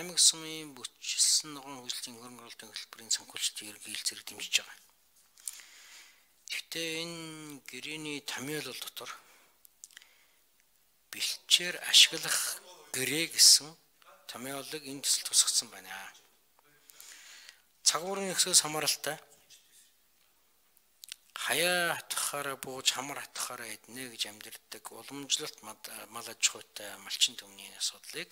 аймаг сумын бүчилсэн ногоон хөгжлийн хөрөнгө оруулалтын хөтөлбөрийн санхүүжилтийн ерөнхий зэрэг дэмжиж байгаа. Гэхдээ энэ гэрээний томьёолол дотор бэлчээр ашиглах гэрээ гэсэн томьёолыг энэ төсөл тусгацсан байна. Цагуурын ёсоос хамааралтай хаяа хатгахаараа бууж хамар хатгахаараа эднэ гэж амьдэрдэг уламжлалт мал аж ахуйтай малчин төмний асуудлыг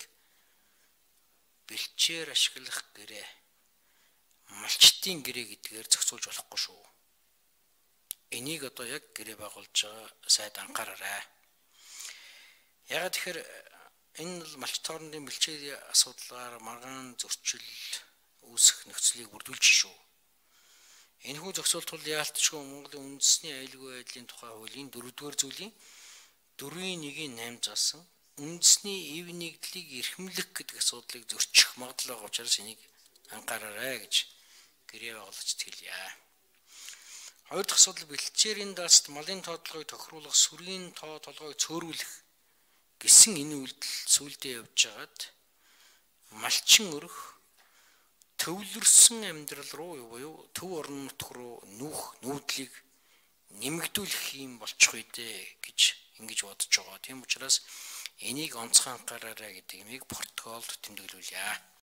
бэлчээр ашиглах гэрээ малчтын гэрээ гэдгээр зохицуулж болохгүй шүү. Энийг одоо яг гэрээ байгуулж байгаа сайд анхаараарай. Ягаад тэгэхээр энэ бол малч тоорнын бэлчээр асуудлаар маргаан зөрчил үүсэх нөхцөлийг бүрдүүлж шүү. Энэхүү зохицуулт бол яалтчгүй Монголын үндэсний аюулгүй байдлын тухай хуулийн 4-р зүйлийн 4-1-8 заасан үндэсний эв нэгдлийг эрхэмлэх гэдэг асуудлыг зөрчих магадлал байгаа учраас энийг анхаараарай гэж гэрээ байгуулж тэлье. Хоёр дахь асуудал бэлчээрийн даалт малын тоотлогыг тохируулах сүргийн тоо толгойг цөөрүүлэх гэсэн энэ үйлдэл сүүлдээ явж байгаад малчин өрх төвлөрсөн амьдрал руу буюу төв орон нутг руу нүүдлийг нэмэгдүүлэх юм болчих үедээ гэж ингэж бодож байгаа. Тийм учраас энийг онцгой анхаараарай гэдэг юмыг протоколд тэмдэглүүлье.